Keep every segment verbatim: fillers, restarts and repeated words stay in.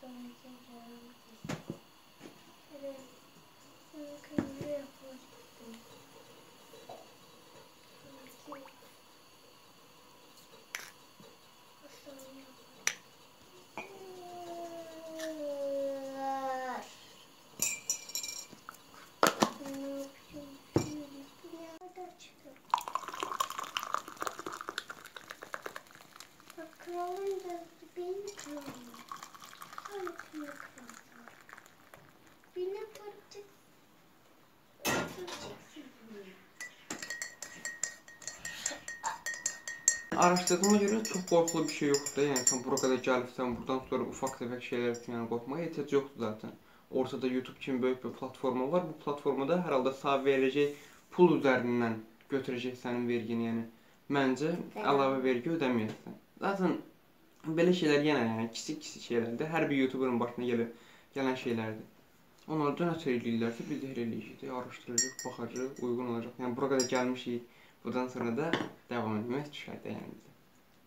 Kralın da benim kralım. Sonra kimin kralı? Benim parçacık. Araşdırdığıma görə çox qorxulu bir şey yoxdur. Yəni sən bura qədər gəlibsən, buradan sonra ufaq təfək şeylər üçün yəni qorxmağa ehtiyac yoxdur zaten. Ortada YouTube kimi böyük bir platforma var. Bu platformada hər halda sağ veriləcək pul üzərindən götürəcək sənin vergini, yəni məncə əlavə vergi ödəməyəsən. Zaten belə şeylər yenə yəni kiçik-kiçik şeylərdir. Hər bir YouTuberın başına gəlir, gələn şeylərdir. Onlardan ötürü eləyirlərsə biz də elə eləyəcəyik, araşdıracaq, baxacaq, uyğun olacaq. Yəni bura qədər gəlmişik. Bundan sonra da devam etmək düşər də yəni bizə.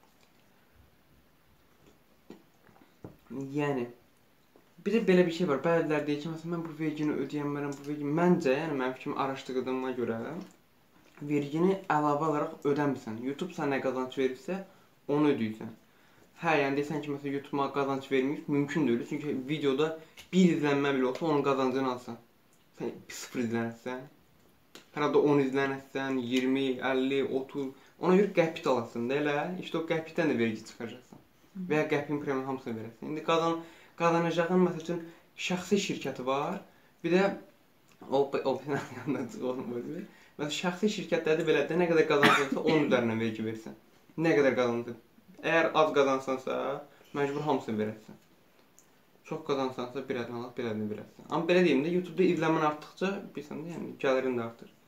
Yəni bir də belə bir şey var. Bəziləri deyir ki, məsələn mən bu vergini ödəyənmərəm, bu vergini məncə, yəni mənim fikrimi araşdırdığıma görə vergini əlavə olaraq ödəmirsən. YouTube sənə nə qazanc verirsə, onu ödəyirsən. Hə, yəni deyirsən ki, məsələn YouTube mənə qazanc vermir, mümkün deyil. Çünki videoda bir izlənmə belə olsa onun qazancını alsan. Sən sıfır izlənirsən. Hər halda on izlənirsən, iyirmi, əlli, otuz. Ona görə qəpit alasın da elə. İşte o qəpitdən də vergi çıxacaqsan. Və ya qəpin premium hamısını verəsən. İndi qazan, qazanacağın məsəl üçün şəxsi şirkəti var. Bir də o o yanında çıxılmır. Məsələn şəxsi şirkətlərdə belədir. Nə qədər qazanırsansa onun üzərindən vergi versən. Nə qədər qazandın? Əgər az qazansansa, məcbur hamısını verəsən. Çox qazansansa bir ədədən alaq, bir ədədən verəsən. Amma belə deyim də, YouTube'da izləmən artdıqca, bilsən də, yəni gəlirin də artır.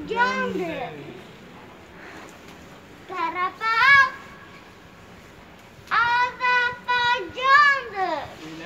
candır. Qarabağ Azərbaycandır.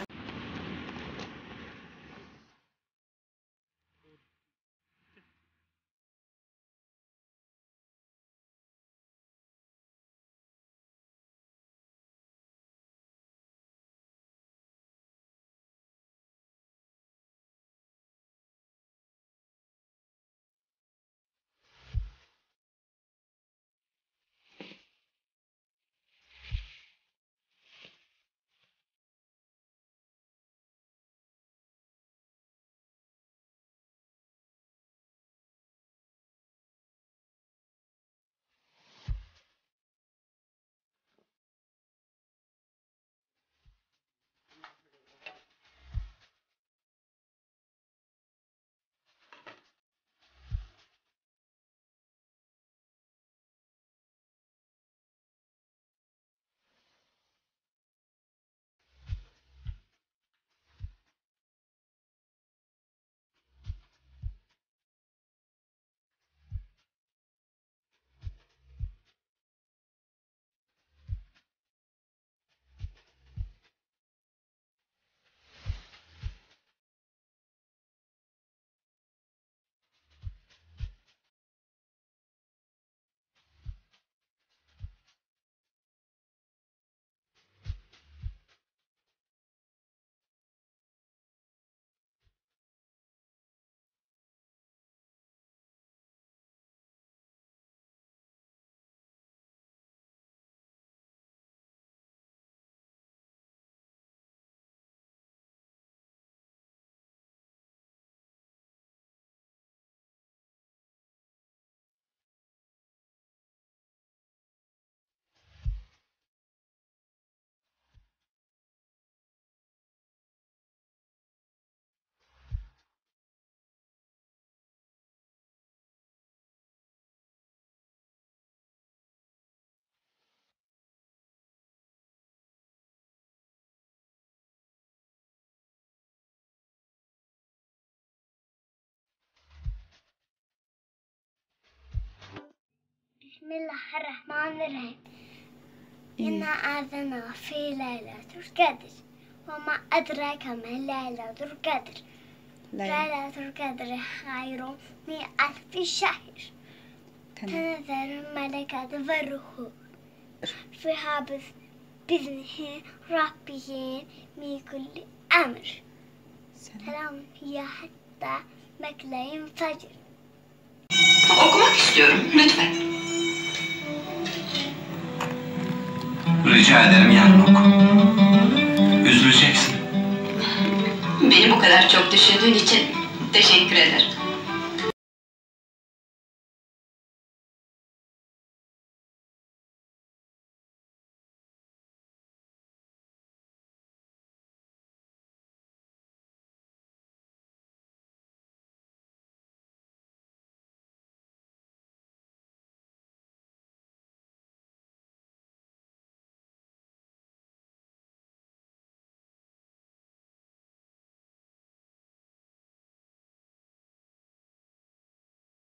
Bismillahirrahmanirrahim. İnna a'zana fi leylatul kadr. Ve ma adraka ma leylatul kadr. Leylatul kadr hayrun min alfi şehr. Tenezzerul melekatü ve ruhu. Fiha biznihi rabbihim min kulli emr. Selam ya hatta mekleyin fecr. Okumak istiyorum, lütfen. Rica ederim yarın oku. Üzüleceksin. Beni bu kadar çok düşündüğün için teşekkür ederim.